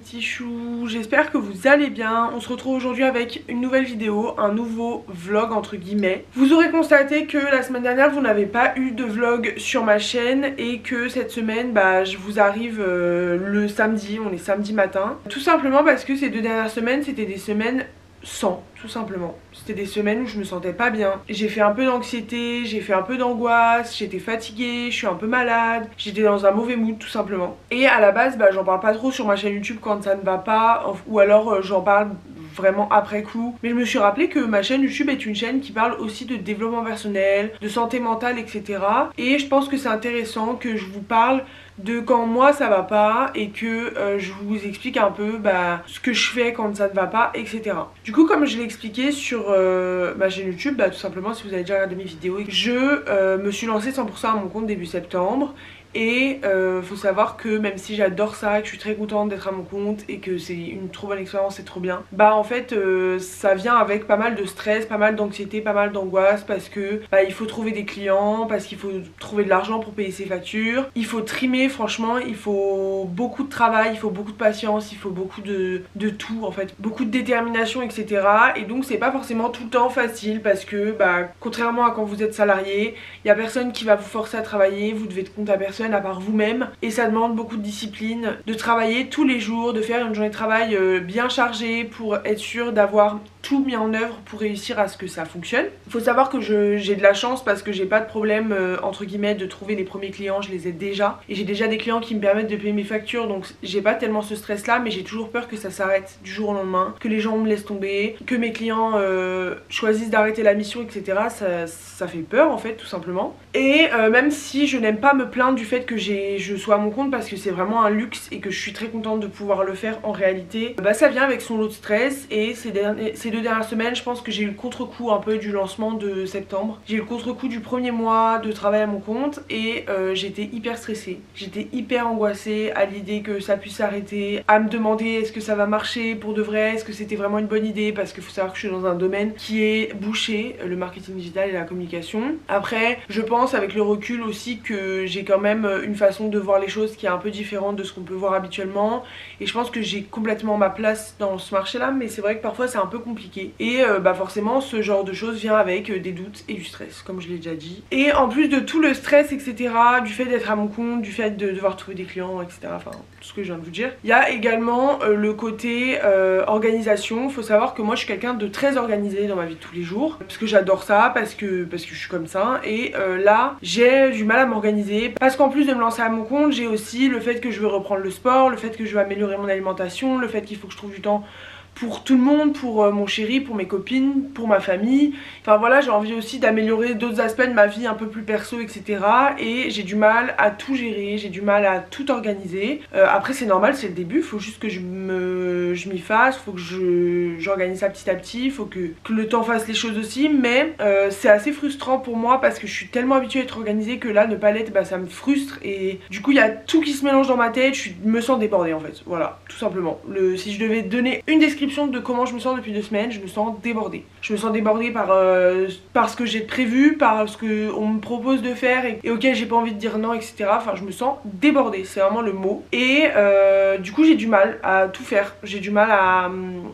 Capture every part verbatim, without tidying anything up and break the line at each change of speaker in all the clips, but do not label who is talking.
petits choux, j'espère que vous allez bien. On se retrouve aujourd'hui avec une nouvelle vidéo, un nouveau vlog entre guillemets. Vous aurez constaté que la semaine dernière vous n'avez pas eu de vlog sur ma chaîne et que cette semaine bah, je vous arrive euh, le samedi, on est samedi matin. Tout simplement parce que ces deux dernières semaines c'était des semaines sans, tout simplement. C'était des semaines où je me sentais pas bien. J'ai fait un peu d'anxiété, j'ai fait un peu d'angoisse, j'étais fatiguée, je suis un peu malade, j'étais dans un mauvais mood tout simplement. Et à la base, bah, j'en parle pas trop sur ma chaîne YouTube quand ça ne va pas, ou alors euh, j'en parle vraiment après coup. Mais je me suis rappelé que ma chaîne YouTube est une chaîne qui parle aussi de développement personnel, de santé mentale, et cetera. Et je pense que c'est intéressant que je vous parle de quand moi ça va pas et que euh, je vous explique un peu bah, ce que je fais quand ça ne va pas, et cetera. Du coup, comme je l'ai expliqué sur euh, ma chaîne YouTube, bah, tout simplement si vous avez déjà regardé mes vidéos, je euh, me suis lancée cent pour cent à mon compte début septembre. Et euh, faut savoir que même si j'adore ça, que je suis très contente d'être à mon compte et que c'est une trop bonne expérience, c'est trop bien, bah en fait euh, ça vient avec pas mal de stress, pas mal d'anxiété, pas mal d'angoisse parce que bah, il faut trouver des clients, parce qu'il faut trouver de l'argent pour payer ses factures, il faut trimer, franchement il faut beaucoup de travail, il faut beaucoup de patience, il faut beaucoup de, de tout en fait, beaucoup de détermination, et cetera. Et donc c'est pas forcément tout le temps facile parce que bah contrairement à quand vous êtes salarié, il y a personne qui va vous forcer à travailler, vous devez être compte à personne à part vous-même et ça demande beaucoup de discipline, de travailler tous les jours, de faire une journée de travail bien chargée pour être sûr d'avoir tout mis en œuvre pour réussir à ce que ça fonctionne. Il faut savoir que j'ai de la chance parce que j'ai pas de problème euh, entre guillemets de trouver les premiers clients, je les ai déjà et j'ai déjà des clients qui me permettent de payer mes factures, donc j'ai pas tellement ce stress là, mais j'ai toujours peur que ça s'arrête du jour au lendemain, que les gens me laissent tomber, que mes clients euh, choisissent d'arrêter la mission, et cetera. Ça, ça fait peur en fait tout simplement. Et euh, même si je n'aime pas me plaindre du fait que je sois à mon compte parce que c'est vraiment un luxe et que je suis très contente de pouvoir le faire, en réalité bah ça vient avec son lot de stress. Et ces, derniers, ces deux dernières semaines je pense que j'ai eu le contre-coup un peu du lancement de septembre, j'ai eu le contre-coup du premier mois de travail à mon compte et euh, j'étais hyper stressée, j'étais hyper angoissée à l'idée que ça puisse s'arrêter, à me demander est-ce que ça va marcher pour de vrai, est-ce que c'était vraiment une bonne idée, parce qu'il faut savoir que je suis dans un domaine qui est bouché, le marketing digital et la communication. Après je pense avec le recul aussi que j'ai quand même une façon de voir les choses qui est un peu différente de ce qu'on peut voir habituellement et je pense que j'ai complètement ma place dans ce marché là, mais c'est vrai que parfois c'est un peu compliqué et euh, bah forcément ce genre de choses vient avec euh, des doutes et du stress comme je l'ai déjà dit. Et en plus de tout le stress, etc., du fait d'être à mon compte, du fait de devoir trouver des clients, etc., enfin tout ce que je viens de vous dire, il y a également euh, le côté euh, organisation. Faut savoir que moi je suis quelqu'un de très organisé dans ma vie de tous les jours parce que j'adore ça, parce que, parce que je suis comme ça et euh, là j'ai du mal à m'organiser parce qu'en plus de me lancer à mon compte, j'ai aussi le fait que je veux reprendre le sport, le fait que je veux améliorer mon alimentation, le fait qu'il faut que je trouve du temps pour tout le monde, pour euh, mon chéri, pour mes copines, pour ma famille. Enfin voilà, j'ai envie aussi d'améliorer d'autres aspects de ma vie un peu plus perso, et cetera. Et j'ai du mal à tout gérer, j'ai du mal à tout organiser. Euh, après c'est normal, c'est le début, il faut juste que je me, je m'y fasse, il faut que je j'organise ça petit à petit, il faut que, que le temps fasse les choses aussi. Mais euh, c'est assez frustrant pour moi parce que je suis tellement habituée à être organisée que là ne pas l'être, bah, ça me frustre. Et du coup il y a tout qui se mélange dans ma tête, je suis, me sens débordée en fait. Voilà, tout simplement. Le, si je devais donner une description de comment je me sens depuis deux semaines, je me sens débordée. Je me sens débordée par, euh, par ce que j'ai prévu, par ce qu'on me propose de faire et, et auquel j'ai pas envie de dire non, et cetera. Enfin, je me sens débordée, c'est vraiment le mot. Et euh, du coup, j'ai du mal à tout faire. J'ai du mal à,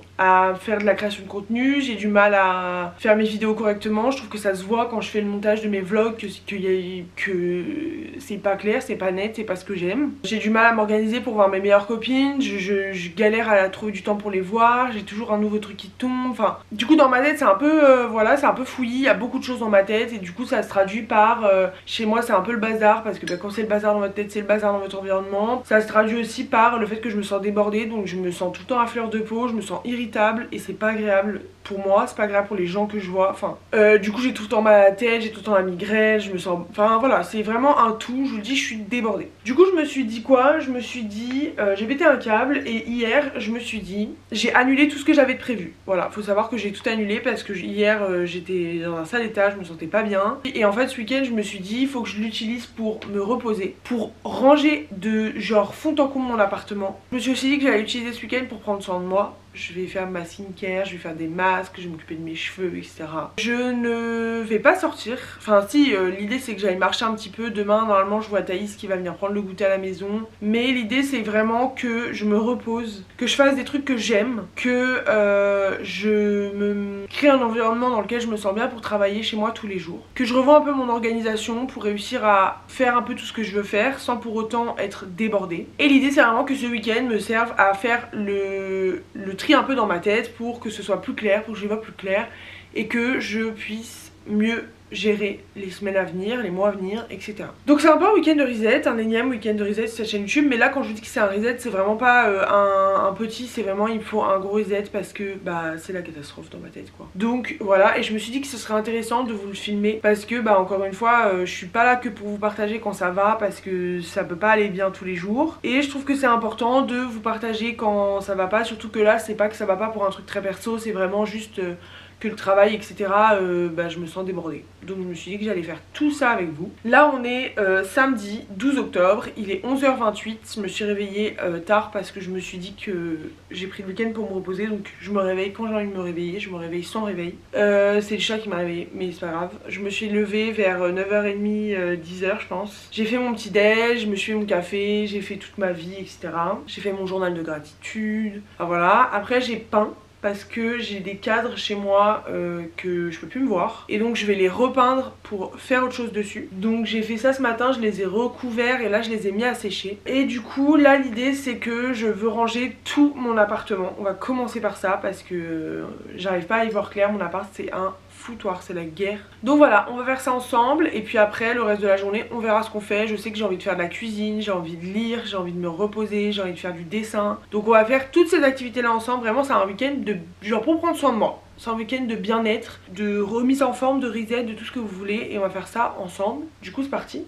à faire de la création de contenu, j'ai du mal à faire mes vidéos correctement. Je trouve que ça se voit quand je fais le montage de mes vlogs, que, que, que c'est pas clair, c'est pas net, c'est pas ce que j'aime. J'ai du mal à m'organiser pour voir mes meilleures copines, je, je, je galère à trouver du temps pour les voir. J'ai toujours un nouveau truc qui tombe, enfin du coup dans ma tête c'est un peu euh, voilà, c'est un peu fouillis, il y a beaucoup de choses dans ma tête et du coup ça se traduit par euh, chez moi c'est un peu le bazar parce que bah, quand c'est le bazar dans votre tête c'est le bazar dans votre environnement. Ça se traduit aussi par le fait que je me sens débordée, donc je me sens tout le temps à fleur de peau, je me sens irritable et c'est pas agréable pour moi, c'est pas agréable pour les gens que je vois. Enfin euh, du coup j'ai tout le temps mal à la tête, j'ai tout le temps la migraine, je me sens, enfin voilà, c'est vraiment un tout. Je vous le dis, je suis débordée. Du coup je me suis dit quoi, je me suis dit euh, j'ai pété un câble et hier je me suis dit j'ai annulé tout ce que j'avais de prévu. Voilà, faut savoir que j'ai tout annulé parce que hier euh, j'étais dans un sale état, je me sentais pas bien. Et en fait ce week-end je me suis dit il faut que je l'utilise pour me reposer, pour ranger de genre fond en comble mon appartement. Je me suis aussi dit que j'allais l'utiliser ce week-end pour prendre soin de moi, je vais faire ma skincare, je vais faire des masques, je vais m'occuper de mes cheveux, et cetera. Je ne vais pas sortir. Enfin si, euh, l'idée c'est que j'aille marcher un petit peu. Demain normalement je vois Thaïs qui va venir prendre le goûter à la maison. Mais l'idée c'est vraiment que je me repose, que je fasse des trucs que j'aime, que euh, je me crée un environnement dans lequel je me sens bien pour travailler chez moi tous les jours. Que je revois un peu mon organisation pour réussir à faire un peu tout ce que je veux faire sans pour autant être débordée. Et l'idée c'est vraiment que ce week-end me serve à faire le, le tri un peu dans ma tête pour que ce soit plus clair, pour que je vois plus clair et que je puisse mieux gérer les semaines à venir, les mois à venir, et cetera. Donc c'est un peu un week-end de reset, un énième week-end de reset sur cette chaîne YouTube, mais là quand je vous dis que c'est un reset, c'est vraiment pas euh, un, un petit, c'est vraiment il me faut un gros reset parce que bah c'est la catastrophe dans ma tête quoi. Donc voilà, et je me suis dit que ce serait intéressant de vous le filmer parce que bah encore une fois, euh, je suis pas là que pour vous partager quand ça va parce que ça peut pas aller bien tous les jours. Et je trouve que c'est important de vous partager quand ça va pas, surtout que là c'est pas que ça va pas pour un truc très perso, c'est vraiment juste... Euh, que le travail etc euh, bah, je me sens débordée, donc je me suis dit que j'allais faire tout ça avec vous. Là on est euh, samedi douze octobre, il est onze heures vingt-huit, je me suis réveillée euh, tard parce que je me suis dit que j'ai pris le week-end pour me reposer, donc je me réveille quand j'ai envie de me réveiller, je me réveille sans réveil. Euh, c'est le chat qui m'a réveillée mais c'est pas grave. Je me suis levée vers neuf heures trente, euh, dix heures je pense. J'ai fait mon petit déj, je me suis fait mon café, j'ai fait toute ma vie etc. J'ai fait mon journal de gratitude, enfin voilà. Après j'ai peint parce que j'ai des cadres chez moi euh, que je peux plus me voir et donc je vais les repeindre pour faire autre chose dessus. Donc j'ai fait ça ce matin, je les ai recouverts et là je les ai mis à sécher. Et du coup là l'idée c'est que je veux ranger tout mon appartement. On va commencer par ça parce que euh, j'arrive pas à y voir clair, mon appart c'est un foutoir, c'est la guerre. Donc voilà, on va faire ça ensemble et puis après le reste de la journée on verra ce qu'on fait. Je sais que j'ai envie de faire de la cuisine, j'ai envie de lire, j'ai envie de me reposer, j'ai envie de faire du dessin. Donc on va faire toutes ces activités là ensemble. Vraiment c'est un week-end de genre pour prendre soin de moi. C'est un week-end de bien-être, de remise en forme, de reset, de tout ce que vous voulez et on va faire ça ensemble. Du coup c'est parti.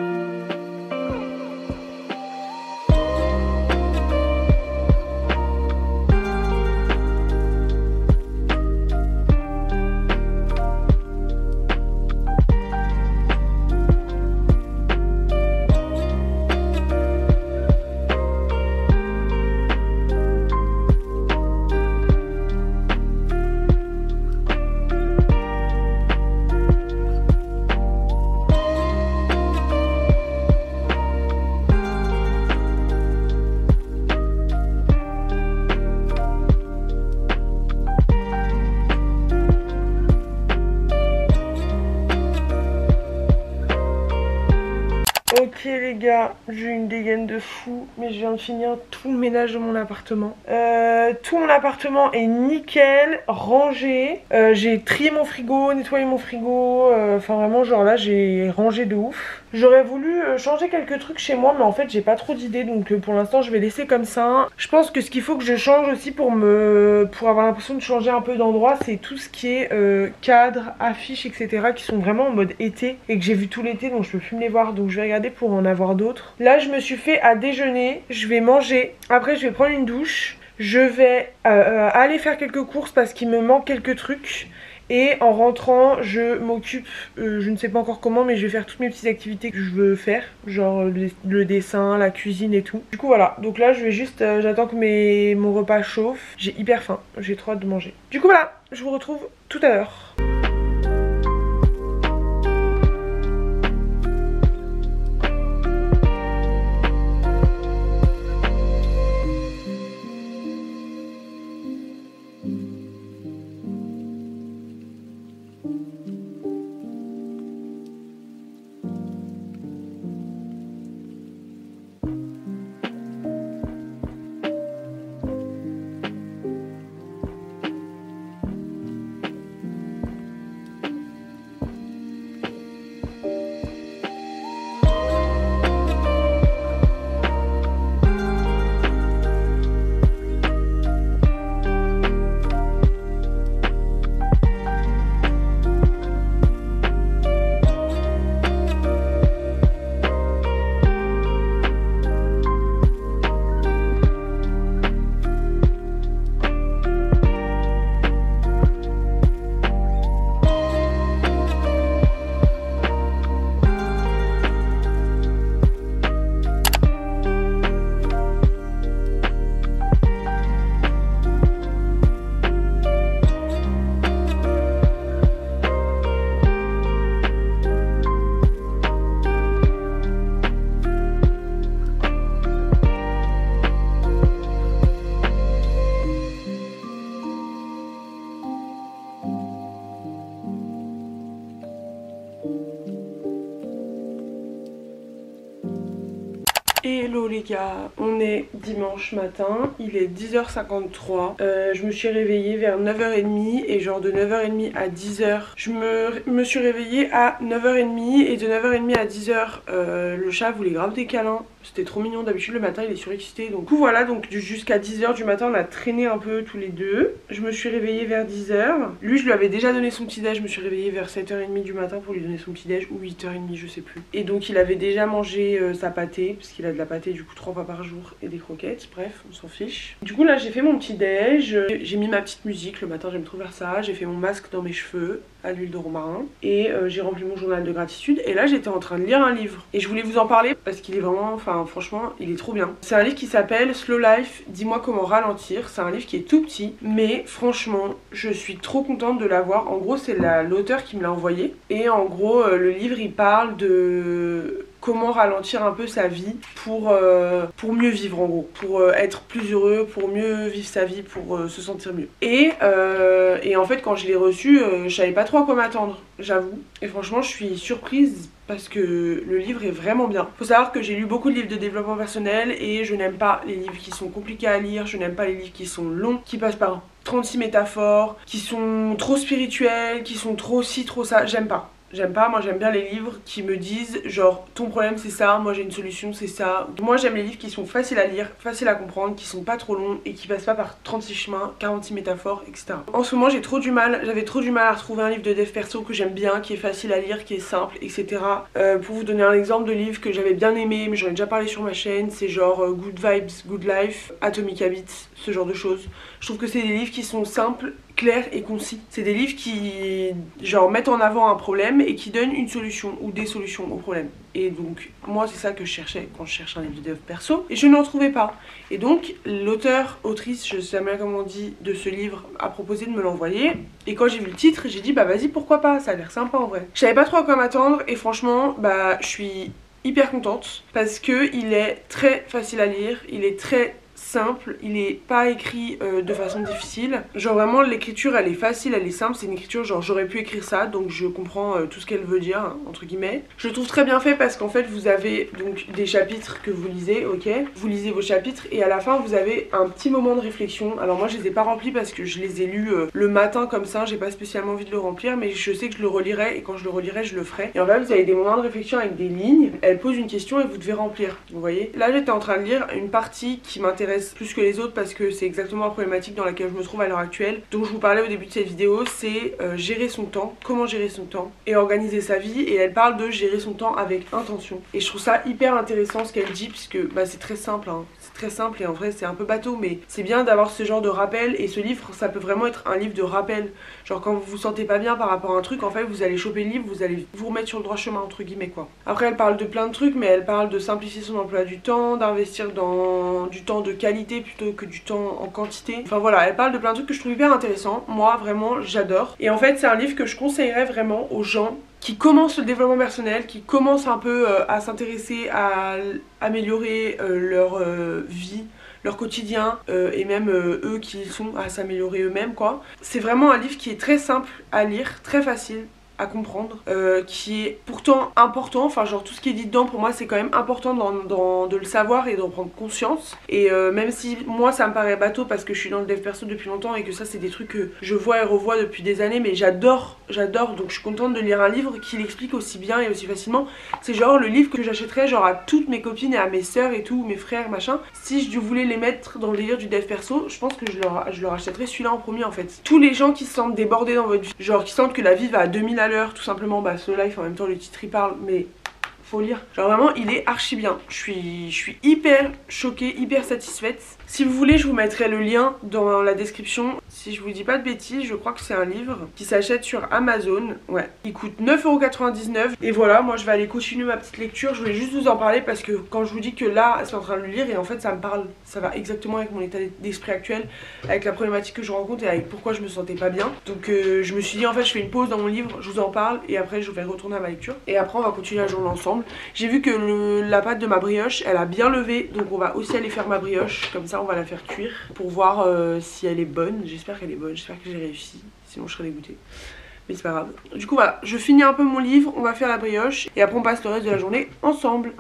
Ok les gars, j'ai une dégaine de fou, mais je viens de finir tout le ménage de mon appartement. Euh, tout mon appartement est nickel, rangé. Euh, j'ai trié mon frigo, nettoyé mon frigo. Enfin euh, vraiment genre là j'ai rangé de ouf. J'aurais voulu changer quelques trucs chez moi mais en fait j'ai pas trop d'idées donc pour l'instant je vais laisser comme ça. Je pense que ce qu'il faut que je change aussi pour me pour avoir l'impression de changer un peu d'endroit c'est tout ce qui est euh, cadre, affiches etc qui sont vraiment en mode été et que j'ai vu tout l'été donc je peux plus me les voir donc je vais regarder pour en avoir d'autres. Là je me suis fait à déjeuner, je vais manger, après je vais prendre une douche, je vais euh, aller faire quelques courses parce qu'il me manque quelques trucs. Et en rentrant, je m'occupe, euh, je ne sais pas encore comment, mais je vais faire toutes mes petites activités que je veux faire. Genre le, le dessin, la cuisine et tout. Du coup voilà, donc là je vais juste, euh, j'attends que mes, mon repas chauffe. J'ai hyper faim, j'ai trop hâte de manger. Du coup voilà, je vous retrouve tout à l'heure. Hello les gars, on est dimanche matin, il est dix heures cinquante-trois, euh, je me suis réveillée vers neuf heures trente et genre de neuf heures trente à dix heures, je me, me suis réveillée à neuf heures trente et de neuf heures trente à dix heures, euh, le chat voulait grave des câlins. C'était trop mignon, d'habitude le matin il est surexcité. Donc du coup voilà, donc jusqu'à dix heures du matin on a traîné un peu tous les deux. Je me suis réveillée vers dix heures. Lui je lui avais déjà donné son petit déj, je me suis réveillée vers sept heures trente du matin pour lui donner son petit déj, ou huit heures trente je sais plus. Et donc il avait déjà mangé euh, sa pâtée, parce qu'il a de la pâtée du coup trois fois par jour et des croquettes, bref on s'en fiche. Du coup là j'ai fait mon petit déj, j'ai mis ma petite musique, le matin j'aime trop faire ça. J'ai fait mon masque dans mes cheveux à l'huile de romarin et euh, j'ai rempli mon journal de gratitude. Et là j'étais en train de lire un livre et je voulais vous en parler parce qu'il est vraiment, enfin franchement il est trop bien. C'est un livre qui s'appelle Slow Life, dis-moi comment ralentir. C'est un livre qui est tout petit mais franchement je suis trop contente de l'avoir. En gros c'est l'auteur qui me l'a envoyé et en gros euh, le livre il parle de comment ralentir un peu sa vie pour, euh, pour mieux vivre en gros, pour euh, être plus heureux, pour mieux vivre sa vie, pour euh, se sentir mieux. Et, euh, et en fait quand je l'ai reçu, euh, je savais pas trop à quoi m'attendre, j'avoue. Et franchement je suis surprise parce que le livre est vraiment bien. Faut savoir que j'ai lu beaucoup de livres de développement personnel et je n'aime pas les livres qui sont compliqués à lire, je n'aime pas les livres qui sont longs, qui passent par trente-six métaphores, qui sont trop spirituels, qui sont trop ci, trop ça, j'aime pas. J'aime pas, moi j'aime bien les livres qui me disent genre ton problème c'est ça, moi j'ai une solution c'est ça. Moi j'aime les livres qui sont faciles à lire, faciles à comprendre, qui sont pas trop longs et qui passent pas par trente-six chemins, quarante-six métaphores, et cetera. En ce moment j'ai trop du mal, j'avais trop du mal à retrouver un livre de dev perso que j'aime bien, qui est facile à lire, qui est simple, et cetera. Euh, pour vous donner un exemple de livre que j'avais bien aimé, mais j'en ai déjà parlé sur ma chaîne, c'est genre euh, Good Vibes, Good Life, Atomic Habits, ce genre de choses. Je trouve que c'est des livres qui sont simples, clairs et concis. C'est des livres qui genre mettent en avant un problème et qui donnent une solution ou des solutions au problème. Et donc moi c'est ça que je cherchais quand je cherchais un livre de dev perso et je n'en trouvais pas. Et donc l'auteur, autrice, je sais même comment on dit, de ce livre a proposé de me l'envoyer. Et quand j'ai vu le titre j'ai dit bah vas-y pourquoi pas, ça a l'air sympa en vrai. Je savais pas trop à quoi m'attendre et franchement bah je suis hyper contente parce que il est très facile à lire, il est très simple, il est pas écrit euh, de façon difficile. Genre vraiment l'écriture elle est facile, elle est simple, c'est une écriture genre j'aurais pu écrire ça donc je comprends euh, tout ce qu'elle veut dire entre guillemets. Je le trouve très bien fait parce qu'en fait vous avez donc des chapitres que vous lisez, ok, vous lisez vos chapitres et à la fin vous avez un petit moment de réflexion. Alors moi je les ai pas remplis parce que je les ai lus euh, le matin comme ça, j'ai pas spécialement envie de le remplir mais je sais que je le relirai et quand je le relirai je le ferai. Et en fait vous avez des moments de réflexion avec des lignes, elle pose une question et vous devez remplir, vous voyez. Là j'étais en train de lire une partie qui m'intéresse plus que les autres parce que c'est exactement la problématique dans laquelle je me trouve à l'heure actuelle, dont je vous parlais au début de cette vidéo, c'est euh, gérer son temps, comment gérer son temps et organiser sa vie. Et elle parle de gérer son temps avec intention et je trouve ça hyper intéressant ce qu'elle dit puisque bah, c'est très simple hein. C'est très simple et en vrai c'est un peu bateau mais c'est bien d'avoir ce genre de rappel et ce livre ça peut vraiment être un livre de rappel. Genre quand vous vous sentez pas bien par rapport à un truc en fait vous allez choper le livre, vous allez vous remettre sur le droit chemin entre guillemets quoi. Après elle parle de plein de trucs mais elle parle de simplifier son emploi du temps, d'investir dans du temps de qualité plutôt que du temps en quantité. Enfin voilà, elle parle de plein de trucs que je trouve hyper intéressants. Moi vraiment j'adore. Et en fait c'est un livre que je conseillerais vraiment aux gens qui commencent le développement personnel, qui commencent un peu euh, à s'intéresser à améliorer euh, leur euh, vie, leur quotidien euh, et même euh, eux qui sont à s'améliorer eux-mêmes quoi. C'est vraiment un livre qui est très simple à lire, très facile à comprendre, euh, qui est pourtant important, enfin genre tout ce qui est dit dedans pour moi c'est quand même important dans, dans, de le savoir et d'en prendre conscience. Et euh, même si moi ça me paraît bateau parce que je suis dans le dev perso depuis longtemps et que ça c'est des trucs que je vois et revois depuis des années mais j'adore, j'adore donc je suis contente de lire un livre qui l'explique aussi bien et aussi facilement. C'est genre le livre que j'achèterais genre à toutes mes copines et à mes sœurs et tout, mes frères machin. Si je voulais les mettre dans le délire du dev perso, je pense que je leur, je leur achèterais celui-là en premier en fait. Tous les gens qui se sentent débordés dans votre vie, genre qui sentent que la vie va à deux mille à l'heure tout simplement, bah Slow Life en même temps le titre il parle mais faut lire. Genre vraiment il est archi bien. Je suis, je suis hyper choquée, hyper satisfaite. Si vous voulez je vous mettrai le lien dans la description. Si je vous dis pas de bêtises je crois que c'est un livre qui s'achète sur Amazon. Ouais, il coûte neuf euros quatre-vingt-dix-neuf. Et voilà, moi je vais aller continuer ma petite lecture. Je voulais juste vous en parler parce que quand je vous dis que là je suis en train de le lire et en fait ça me parle, ça va exactement avec mon état d'esprit actuel, avec la problématique que je rencontre et avec pourquoi je me sentais pas bien. Donc euh, je me suis dit en fait je fais une pause dans mon livre, je vous en parle et après je vais retourner à ma lecture. Et après on va continuer la journée ensemble. J'ai vu que le, la pâte de ma brioche elle a bien levé donc on va aussi aller faire ma brioche. Comme ça on va la faire cuire pour voir euh, si elle est bonne. J'espère qu'elle est bonne, j'espère que j'ai réussi, sinon je serai dégoûtée. mais c'est pas grave. Du coup voilà, je finis un peu mon livre, on va faire la brioche et après on passe le reste de la journée ensemble.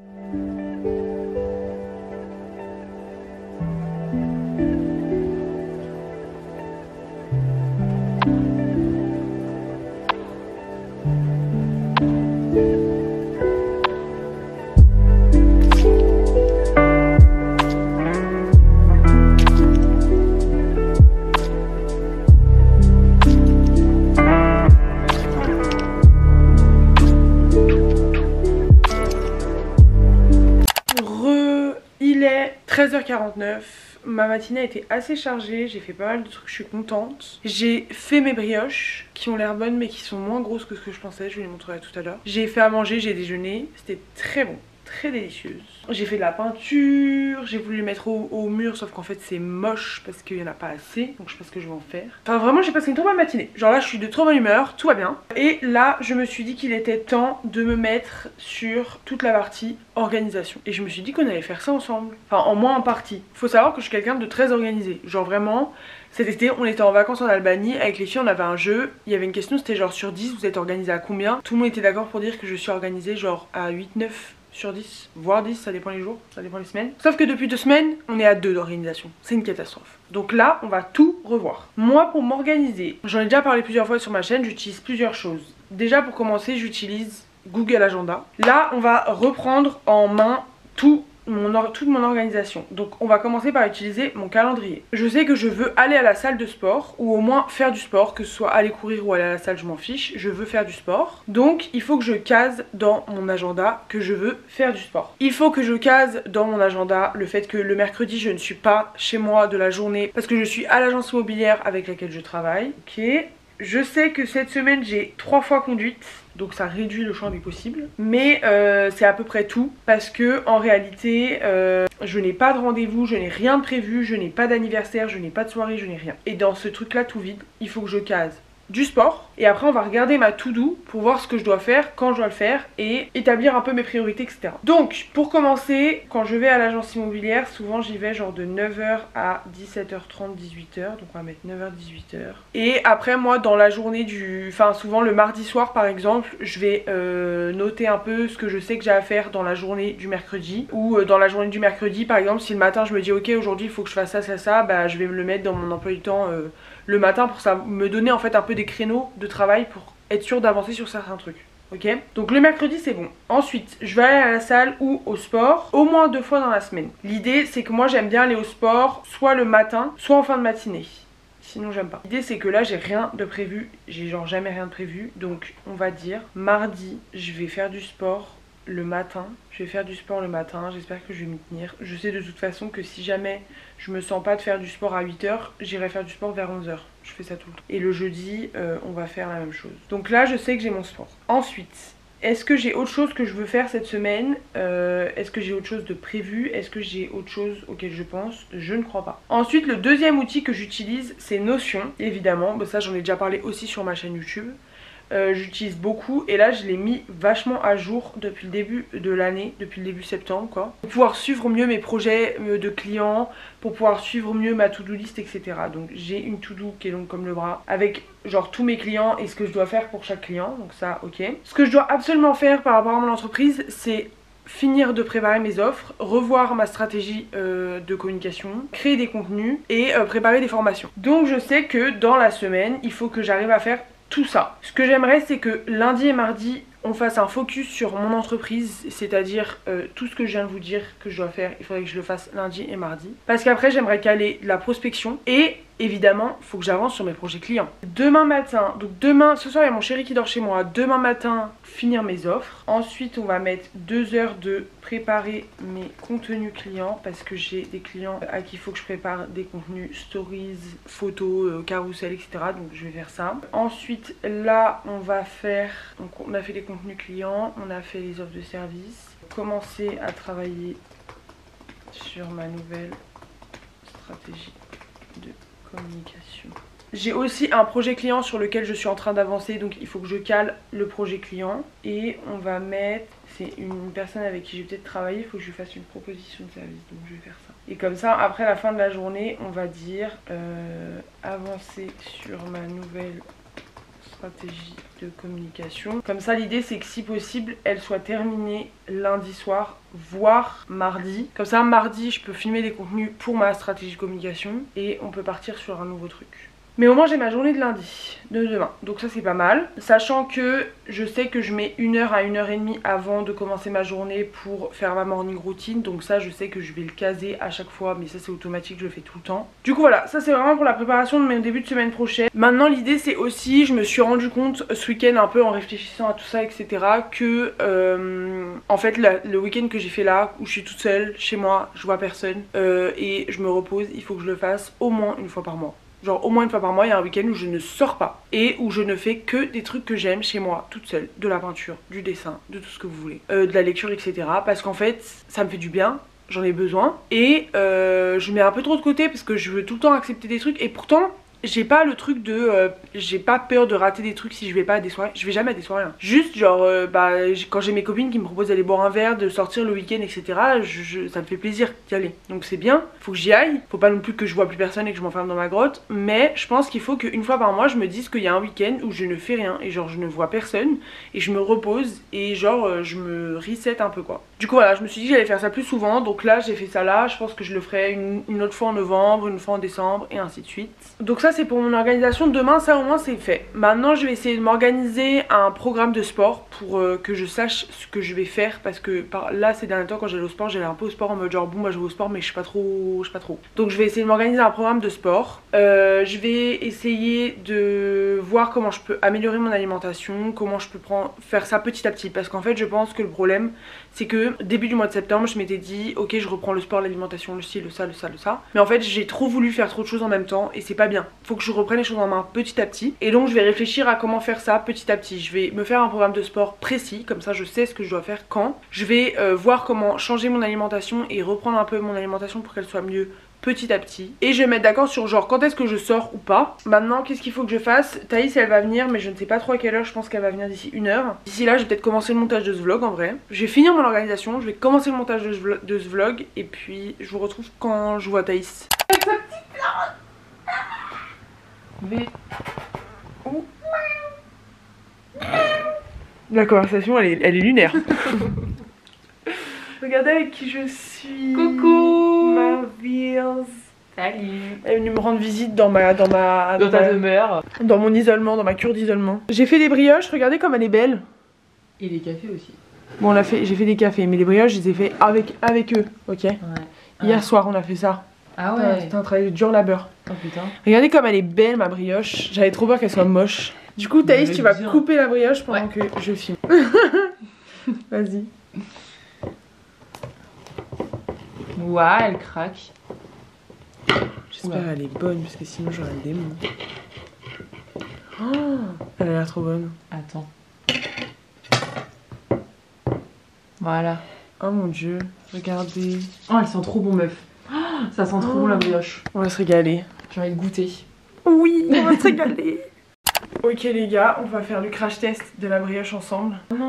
treize heures quarante-neuf, ma matinée a été assez chargée, j'ai fait pas mal de trucs, je suis contente. J'ai fait mes brioches qui ont l'air bonnes mais qui sont moins grosses que ce que je pensais, je vous les montrerai tout à l'heure. J'ai fait à manger, j'ai déjeuné, c'était très bon, très délicieuse. J'ai fait de la peinture, j'ai voulu les mettre au, au mur sauf qu'en fait c'est moche parce qu'il n'y en a pas assez, donc je sais pas ce que je vais en faire. Enfin vraiment j'ai passé une trop bonne matinée, genre là je suis de trop bonne humeur, tout va bien. Et là je me suis dit qu'il était temps de me mettre sur toute la partie organisation. Et je me suis dit qu'on allait faire ça ensemble, enfin en moins en partie. Faut savoir que je suis quelqu'un de très organisé, genre vraiment... Cet été, on était en vacances en Albanie, avec les filles on avait un jeu, il y avait une question, c'était genre sur dix, vous êtes organisé à combien? Tout le monde était d'accord pour dire que je suis organisée genre à huit neuf sur dix, voire dix, ça dépend les jours, ça dépend les semaines. Sauf que depuis deux semaines, on est à deux d'organisation, c'est une catastrophe. Donc là, on va tout revoir. Moi, pour m'organiser, j'en ai déjà parlé plusieurs fois sur ma chaîne, j'utilise plusieurs choses. Déjà pour commencer, j'utilise Google Agenda. Là, on va reprendre en main tout Mon or toute mon organisation. Donc on va commencer par utiliser mon calendrier. Je sais que je veux aller à la salle de sport ou au moins faire du sport, que ce soit aller courir ou aller à la salle, je m'en fiche, je veux faire du sport. Donc il faut que je case dans mon agenda que je veux faire du sport. Il faut que je case dans mon agenda le fait que le mercredi je ne suis pas chez moi de la journée parce que je suis à l'agence immobilière avec laquelle je travaille. Ok. Je sais que cette semaine j'ai trois fois conduite, donc ça réduit le champ des possibles. Mais euh, c'est à peu près tout parce que en réalité euh, je n'ai pas de rendez-vous, je n'ai rien de prévu, je n'ai pas d'anniversaire, je n'ai pas de soirée, je n'ai rien. Et dans ce truc là tout vide, il faut que je case du sport et après on va regarder ma to-do pour voir ce que je dois faire, quand je dois le faire et établir un peu mes priorités, etc. Donc pour commencer, quand je vais à l'agence immobilière, souvent j'y vais genre de neuf heures à dix-sept heures trente, dix-huit heures, donc on va mettre neuf heures dix-huit heures. Et après moi dans la journée du... enfin souvent le mardi soir par exemple, je vais euh, noter un peu ce que je sais que j'ai à faire dans la journée du mercredi. Ou euh, dans la journée du mercredi par exemple, si le matin je me dis ok aujourd'hui il faut que je fasse ça, ça, ça, bah je vais me le mettre dans mon emploi du temps euh, le matin pour ça me donner en fait un peu des créneaux de travail pour être sûr d'avancer sur certains trucs. Ok, donc le mercredi c'est bon. Ensuite je vais aller à la salle ou au sport au moins deux fois dans la semaine. L'idée c'est que moi j'aime bien aller au sport soit le matin soit en fin de matinée. Sinon j'aime pas. L'idée c'est que là j'ai rien de prévu, j'ai genre jamais rien de prévu. Donc on va dire mardi je vais faire du sport le matin. Je vais faire du sport le matin, j'espère que je vais m'y tenir. Je sais de toute façon que si jamais je me sens pas de faire du sport à huit heures, j'irai faire du sport vers onze heures. Je fais ça tout le temps. Et le jeudi, euh, on va faire la même chose. Donc là, je sais que j'ai mon sport. Ensuite, est-ce que j'ai autre chose que je veux faire cette semaine? euh, Est-ce que j'ai autre chose de prévu? Est-ce que j'ai autre chose auquel je pense? Je ne crois pas. Ensuite, le deuxième outil que j'utilise, c'est Notion, évidemment. Bah, ça, j'en ai déjà parlé aussi sur ma chaîne YouTube. Euh, j'utilise beaucoup et là je l'ai mis vachement à jour depuis le début de l'année, depuis le début septembre quoi, pour pouvoir suivre mieux mes projets de clients, pour pouvoir suivre mieux ma to-do list, etc. Donc j'ai une to-do qui est longue comme le bras avec genre tous mes clients et ce que je dois faire pour chaque client, donc ça ok. Ce que je dois absolument faire par rapport à mon entreprise, c'est finir de préparer mes offres, revoir ma stratégie euh, de communication, créer des contenus et euh, préparer des formations. Donc je sais que dans la semaine il faut que j'arrive à faire tout ça. Ce que j'aimerais c'est que lundi et mardi on fasse un focus sur mon entreprise, c'est-à-dire euh, tout ce que je viens de vous dire que je dois faire, il faudrait que je le fasse lundi et mardi. Parce qu'après j'aimerais caler de la prospection et évidemment il faut que j'avance sur mes projets clients. Demain matin, donc demain, ce soir il y a mon chéri qui dort chez moi, demain matin finir mes offres. Ensuite on va mettre deux heures de préparer mes contenus clients parce que j'ai des clients à qui il faut que je prépare des contenus stories, photos, euh, carousel, et cetera. Donc je vais faire ça. Ensuite là on va faire, donc on a fait les contenus clients, on a fait les offres de service, commencer à travailler sur ma nouvelle stratégie de communication. J'ai aussi un projet client sur lequel je suis en train d'avancer, donc il faut que je cale le projet client. Et on va mettre, c'est une personne avec qui je vais peut-être travailler, il faut que je lui fasse une proposition de service, donc je vais faire ça. Et comme ça, après la fin de la journée, on va dire euh, avancer sur ma nouvelle stratégie de communication. Comme ça l'idée c'est que si possible elle soit terminée lundi soir voire mardi. Comme ça mardi je peux filmer des contenus pour ma stratégie de communication et on peut partir sur un nouveau truc. Mais au moins j'ai ma journée de lundi, de demain, donc ça c'est pas mal. Sachant que je sais que je mets une heure à une heure et demie avant de commencer ma journée pour faire ma morning routine. Donc ça je sais que je vais le caser à chaque fois, mais ça c'est automatique, je le fais tout le temps. Du coup voilà, ça c'est vraiment pour la préparation de mon début de semaine prochaine. Maintenant l'idée c'est aussi, je me suis rendu compte ce week-end un peu en réfléchissant à tout ça etc. Que euh, en fait la, le week-end que j'ai fait là, où je suis toute seule chez moi, je vois personne euh, et je me repose, il faut que je le fasse au moins une fois par mois. Genre au moins une fois par mois, il y a un week-end où je ne sors pas et où je ne fais que des trucs que j'aime chez moi, toute seule. De la peinture, du dessin, de tout ce que vous voulez, euh, de la lecture, et cetera. Parce qu'en fait, ça me fait du bien, j'en ai besoin. Et euh, je mets un peu trop de côté parce que je veux tout le temps accepter des trucs. Et pourtant, j'ai pas le truc de... Euh, j'ai pas peur de rater des trucs si je vais pas à des soirées. Je vais jamais à des soirées. Hein. Juste genre, euh, bah, quand j'ai mes copines qui me proposent d'aller boire un verre, de sortir le week-end, et cetera. Je, je, ça me fait plaisir d'y aller. Donc c'est bien, faut que j'y aille. Faut pas non plus que je vois plus personne et que je m'enferme dans ma grotte. Mais je pense qu'il faut qu'une fois par mois, je me dise qu'il y a un week-end où je ne fais rien. Et genre, je ne vois personne. Et je me repose. Et genre, euh, je me reset un peu quoi. Du coup voilà, je me suis dit que j'allais faire ça plus souvent. Donc là, j'ai fait ça là. Je pense que je le ferai une, une autre fois en novembre, une fois en décembre et ainsi de suite. Donc ça, c'est pour mon organisation. Demain, ça au moins, c'est fait. Maintenant, je vais essayer de m'organiser un programme de sport pour euh, que je sache ce que je vais faire. Parce que par là, ces derniers temps, quand j'allais au sport, j'allais un peu au sport en mode genre, bon, moi je vais au sport, mais je sais pas trop, je sais pas trop. Donc je vais essayer de m'organiser un programme de sport. Euh, je vais essayer de voir comment je peux améliorer mon alimentation, comment je peux prendre, faire ça petit à petit. Parce qu'en fait, je pense que le problème, c'est que début du mois de septembre, je m'étais dit, ok, je reprends le sport, l'alimentation, le ci, le ça, le ça, le ça. Mais en fait, j'ai trop voulu faire trop de choses en même temps et c'est pas bien. Faut que je reprenne les choses en main petit à petit. Et donc, je vais réfléchir à comment faire ça petit à petit. Je vais me faire un programme de sport précis, comme ça, je sais ce que je dois faire quand. Je vais euh, voir comment changer mon alimentation et reprendre un peu mon alimentation pour qu'elle soit mieux petit à petit. Et je vais mettre d'accord sur genre quand est-ce que je sors ou pas. Maintenant, qu'est-ce qu'il faut que je fasse? Thaïs, elle va venir, mais je ne sais pas trop à quelle heure. Je pense qu'elle va venir d'ici une heure. D'ici là, je vais peut-être commencer le montage de ce vlog en vrai. Je vais finir mon organisation, je vais commencer le montage de ce vlog, de ce vlog et puis je vous retrouve quand je vois Thaïs. Avec sa petite V. Oh. La conversation, elle est, elle est lunaire. Regardez avec qui je suis.
Coucou
Marvils.
Salut.
Elle est venue me rendre visite dans ma... Dans, ma,
dans,
dans
ta
ma,
demeure.
Dans mon isolement, dans ma cure d'isolement. J'ai fait des brioches, regardez comme elle est belle.
Et les cafés aussi.
Bon, on a fait, j'ai fait des cafés, mais les brioches, je les ai fait avec, avec eux, ok ouais. Hier ouais. soir, on a fait ça.
Ah ouais.
C'était un travail de dur labeur.
Oh putain.
Regardez comme elle est belle, ma brioche. J'avais trop peur qu'elle soit moche. Du coup, Thaïs, tu vas bien couper la brioche pendant ouais. que je filme. Vas-y.
Ouah, elle craque.
J'espère qu'elle est bonne, parce que sinon j'aurai le démon. Oh, elle a l'air trop bonne.
Attends. Voilà.
Oh mon dieu, regardez.
Oh, elle sent trop bon, meuf. Oh, ça sent trop oh. bon la brioche.
On va se régaler.
J'ai envie de goûter.
Oui, on va se régaler. Ok les gars, on va faire le crash test de la brioche ensemble.
Non.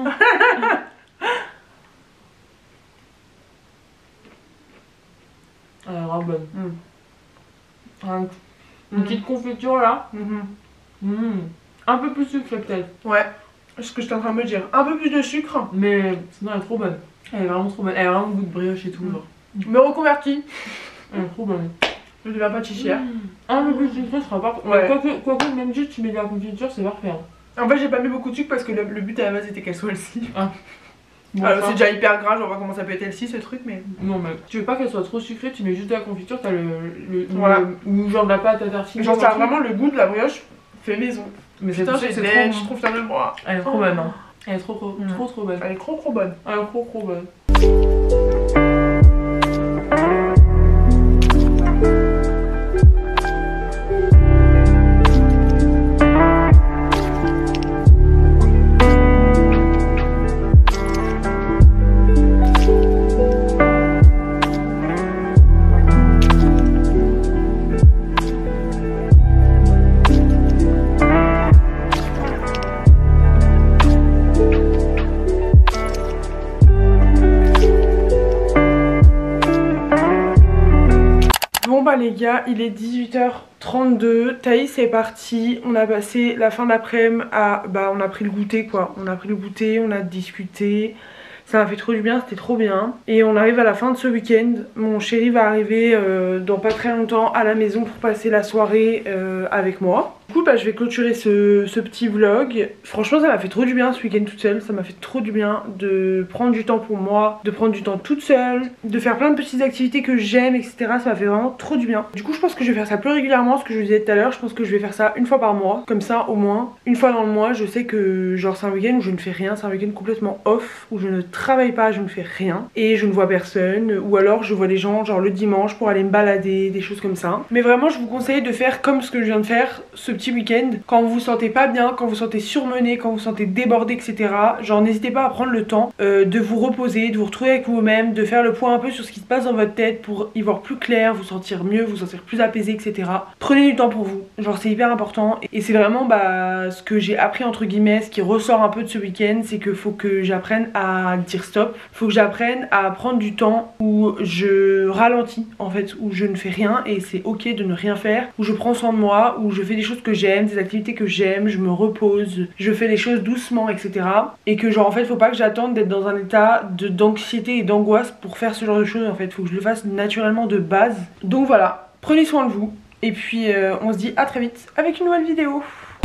Elle est vraiment bonne. Mm. Un, une mm. petite confiture là. Mm-hmm. Mm. Un peu plus sucré peut-être.
Ouais, c'est ce que j'étais en train de me dire. Un peu plus de sucre.
Mais sinon elle est trop bonne. Elle est vraiment trop bonne. Elle a vraiment le goût de brioche et tout. Mm.
Je me reconvertis.
Elle est trop bonne.
Je deviens pâtissière.
Mm. Un peu plus de sucre sera parfait. Ouais. Quoique, quoi que, même juste tu mets de la confiture, c'est parfait. Hein.
En fait, j'ai pas mis beaucoup de sucre parce que le, le but à la base était qu'elle soit healthy. Ah. Bon, alors c'est déjà hyper gras, je vois pas comment ça peut être healthy ce truc, mais.
Non, mais tu veux pas qu'elle soit trop sucrée, tu mets juste de la confiture, t'as le, le. Voilà. Le, ou genre de la pâte à tartiner.
Genre, t'as vraiment le goût de la brioche fait maison.
Mais
putain, j'ai
trop
bon. Je trouve ça de moi.
Elle est trop oh. bonne, hein. Elle est trop trop, mmh. trop trop bonne.
Elle est trop trop bonne.
Elle est trop trop bonne.
les gars, il est dix-huit heures trente-deux, Thaïs est partie, on a passé la fin d'après-midi à... Bah on a pris le goûter quoi, on a pris le goûter, on a discuté, ça m'a fait trop du bien, c'était trop bien. Et on arrive à la fin de ce week-end, mon chéri va arriver euh, dans pas très longtemps à la maison pour passer la soirée euh, avec moi. Du coup bah je vais clôturer ce, ce petit vlog. Franchement ça m'a fait trop du bien ce week-end toute seule, ça m'a fait trop du bien de prendre du temps pour moi, de prendre du temps toute seule, de faire plein de petites activités que j'aime, et cetera. Ça m'a fait vraiment trop du bien. Du coup je pense que je vais faire ça plus régulièrement, ce que je vous disais tout à l'heure, je pense que je vais faire ça une fois par mois. Comme ça au moins, une fois dans le mois, je sais que genre c'est un week-end où je ne fais rien, c'est un week-end complètement off, où je ne travaille pas, je ne fais rien, et je ne vois personne, ou alors je vois les gens genre le dimanche pour aller me balader, des choses comme ça. Mais vraiment je vous conseille de faire comme ce que je viens de faire, ce petit week-end, quand vous vous sentez pas bien, quand vous vous sentez surmené, quand vous vous sentez débordé, et cetera. Genre n'hésitez pas à prendre le temps euh, de vous reposer, de vous retrouver avec vous-même, de faire le point un peu sur ce qui se passe dans votre tête pour y voir plus clair, vous sentir mieux, vous sentir plus apaisé, et cetera. Prenez du temps pour vous, genre c'est hyper important, et c'est vraiment bah ce que j'ai appris entre guillemets, ce qui ressort un peu de ce week-end, c'est que faut que j'apprenne à dire stop, faut que j'apprenne à prendre du temps où je ralentis en fait, où je ne fais rien et c'est ok de ne rien faire, où je prends soin de moi, où je fais des choses que j'aime, des activités que j'aime, je me repose, je fais les choses doucement, et cetera. Et que genre en fait faut pas que j'attende d'être dans un état de d'anxiété et d'angoisse pour faire ce genre de choses en fait, faut que je le fasse naturellement de base. Donc voilà, prenez soin de vous et puis euh, on se dit à très vite avec une nouvelle vidéo.